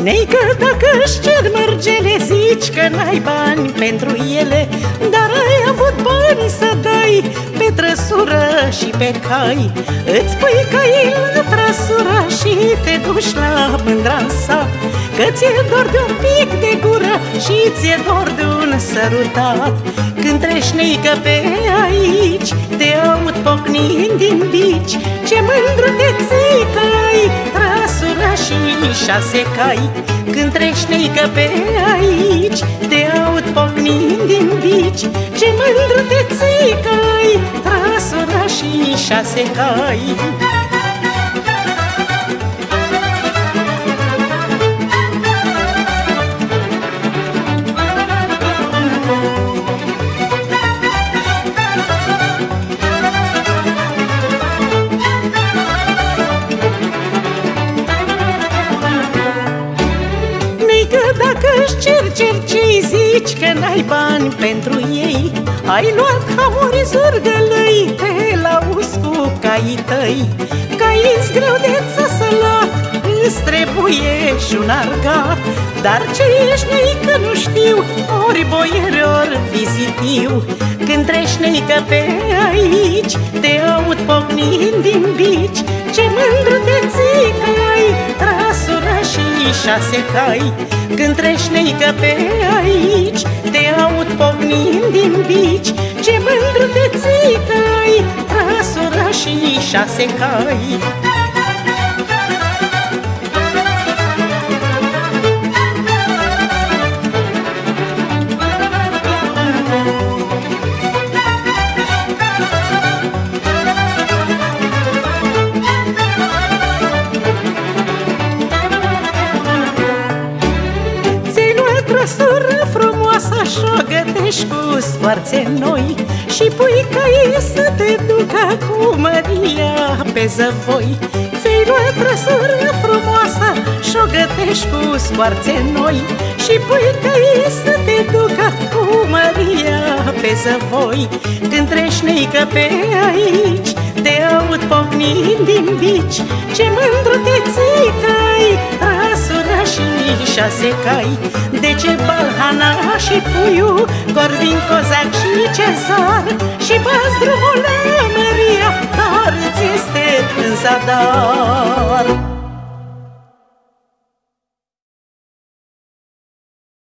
Neică, dacă-și cer mărgele, zici că n-ai bani pentru ele, dar ai avut bani să dai pe trăsură și pe cai. Îți pui caii la trăsură și te duci la mândra sa, că ți-e dor de un pic de gură și ți-e dor de un sărutat. Când treci, neică, pe aici, te aud pocnind din bici. Ce mândru te ții că ai trăsură și 6 cai. Când treci, neică, pe aici, te aud pocnind din bici. Ce mândru te ții că ai trăsură și 6 cai. Dacă-și cercei, zici că n-ai bani pentru ei, ai luat hamuri zurgălăi, te lauzi cu caii tăi. Caii-s greu de țăsălat, îți trebuie și un argat. Dar ce ești, neică, nu știu, ori boier, ori vizitiu. Când treci, neică, pe aici, te aud pocnind din bici. Ce mândru te ții că ai trăsură și 6 cai. Când treci, neică, pe aici, te aud pocnind din bici. Ce mândru te ții că ai trăsură și 6 cai. Trăsură frumoasă și-o gătești cu scoarțe noi, și pui caii să te ducă cu Maria pe zăvoi. Ți-ai luat trăsură frumoasă și-o gătești cu scoarțe noi, și pui caii să te ducă cu Maria pe zăvoi. Când treci, neică, pe aici, te aud pocnind din bici. Ce mândru te ții că ai trăsură și 6 cai. De ce Balhana și Puiu, Corvin, Cozac și Cezar, și bați drumul la Maria, dar ți este în zadar.